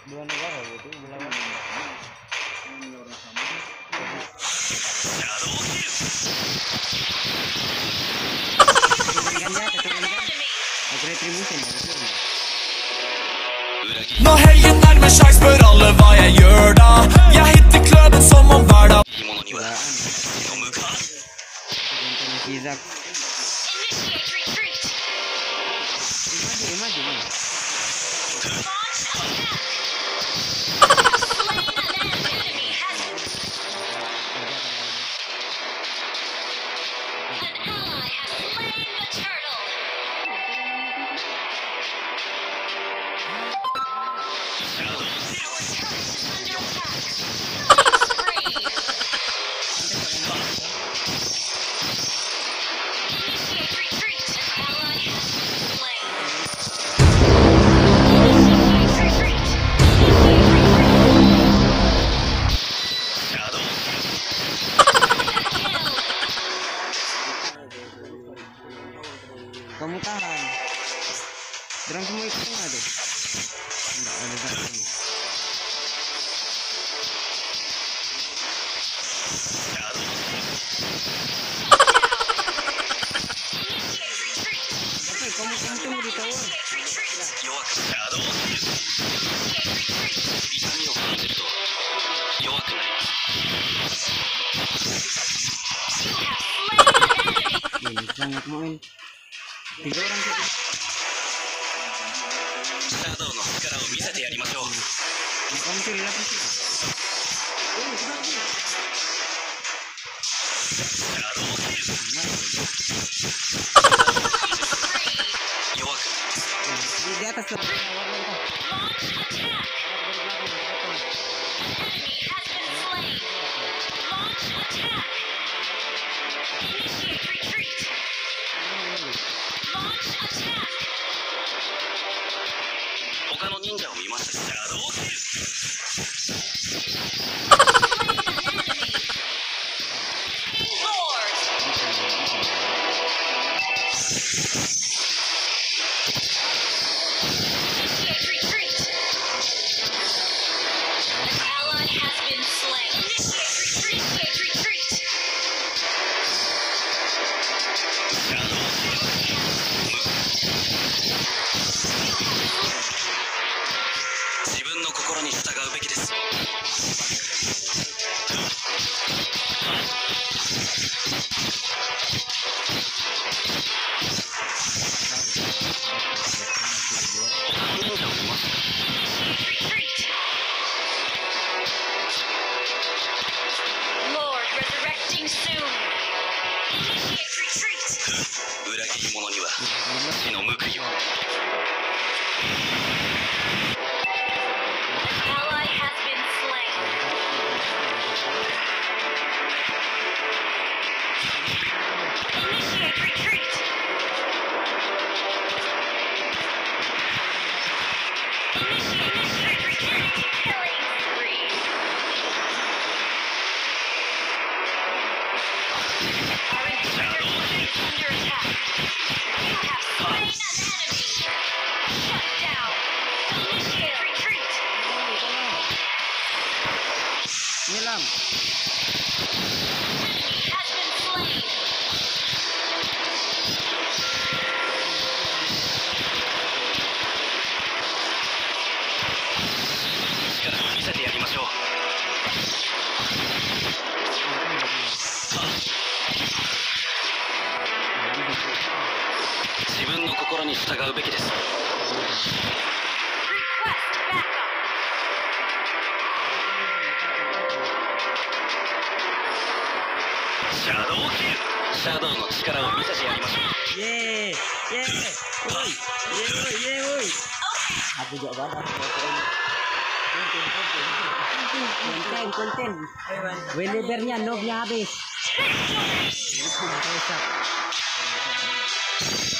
Dua negara itu berlawan. Nå helgen nærmer seg, spør alle hva jeg gjør da. Jeg hitter kløden som om hver dag. Kamu tahan. Dorang semua ikut tengah tuh. Enggak ada satu. Oke, kamu tunggu di tower. Ini sangat main. シャドウの力を見せてやりましょう。他の忍者を見ました。シャドウキル。自分の心に従うべきです。裏切り者には死の報いを。 Nyelam. Shadow の力を見せてやりましょう。 イエーイイエーイおいイエーイおい aku juga badak konten Welebernya nobnya habis